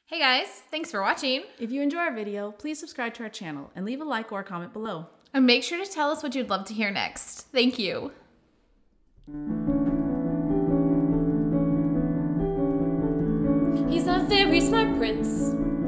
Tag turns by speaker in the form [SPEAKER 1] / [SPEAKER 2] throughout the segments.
[SPEAKER 1] Hey guys, thanks for watching.
[SPEAKER 2] If you enjoy our video, please subscribe to our channel and leave a like or a comment below.
[SPEAKER 1] And make sure to tell us what you'd love to hear next. Thank you.
[SPEAKER 3] He's a very smart prince.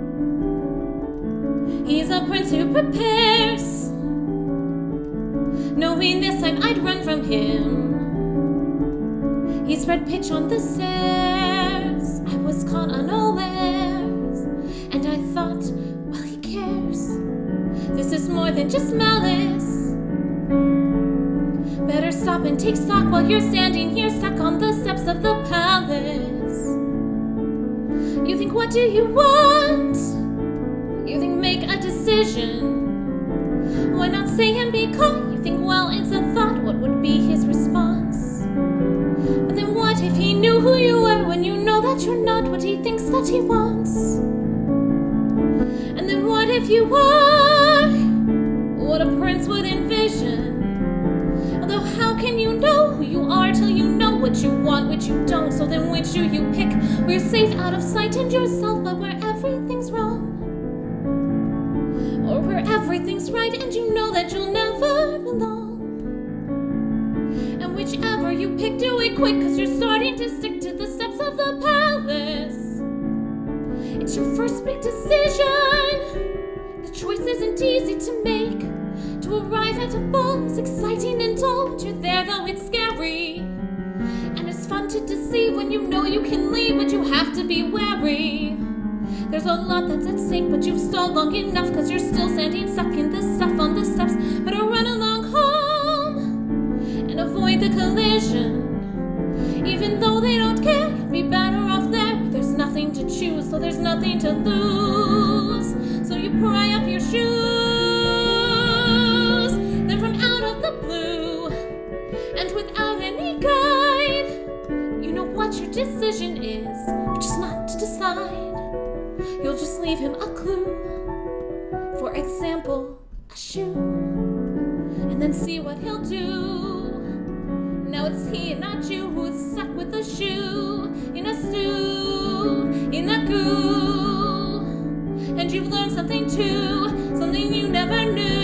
[SPEAKER 3] He's a prince who prepares. Knowing this time I'd run from him. He spread pitch on the stairs. I was caught unawares, and I thought, well, he cares. This is more than just malice. Better stop and take stock while you're standing here stuck on the steps of the palace. You think, what do you want? You think, make a decision. Why not say and be caught? You think, well, it's a thought. What would be his response? But then what if he knew who you were when you know that you're not what he thinks that he wants? And then what if you are what a prince would envision? Although how can you know who you are till you know what you want, what you don't? So then which do you pick? Where you're safe out of sight and yourself, but where everything's wrong? Or where everything's right and you know that you'll never belong? And whichever you pick, do it quick, cause you're starting to stick to the steps of the palace. It's your first big decision. The choice isn't easy to make. To arrive at a ball is exciting and dull, but you're there though it's scary. And it's fun to deceive when you know you can leave, but you have to be wary. There's a lot that's at stake, but you've stalled long enough, cause you're still standing stuck in the stuff on the steps. Better run along home and avoid the collision. Even though they don't care, you'd be better off there. There's nothing to choose, so there's nothing to lose. So you pry up your shoes. Then from out of the blue, and without any guide, you know what your decision is, but just not to decide. You'll just leave him a clue. For example, a shoe. And then see what he'll do. Now it's he and not you who is stuck with a shoe in a stew, in a goo. And you've learned something too, something you never knew.